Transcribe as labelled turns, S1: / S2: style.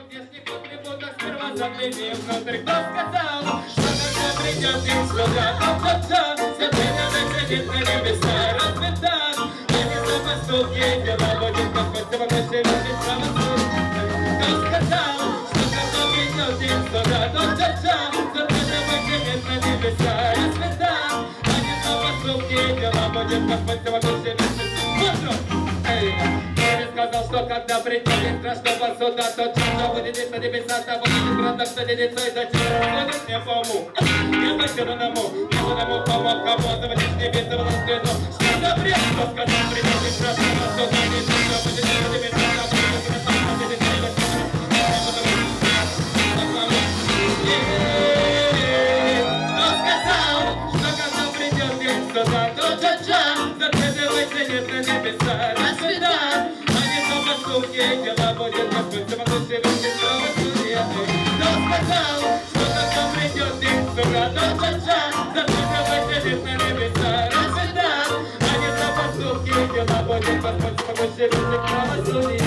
S1: внешних атрибутах сперва загляни внутрь. Кто сказал, что когда придет их сюда, то-то-то, все преданно глядит на небеса, расцветат. И не за поступки дела будет Господь, само больше видит правосудие. Кто сказал, что когда придет их сюда, то-то-то, все преданно глядит на небеса, расцветат. А не за поступки дела будет Господь, само больше видит. Сказал, что когда придет страшного суда, то чудо будет на небеса, того будет правда, что делится и зачем ходит не пому. Не зачерному помог, кому заводишь небесного стену. Что за бред, что сказал, придет страшного суда, не чудо будет на небеса, того будет правда, что делится и зачем. Кто сказал, что когда придет сюда, то ча-ча, запредывайся нет на небеса, расцветат. Дела будет Господь, самодушие видит правосудие. Кто сказал, что когда придет их сюда, то ча-ча, запредывайся нет на небеса, расцветат. А не за поступки дела будет Господь, самодушие видит правосудие.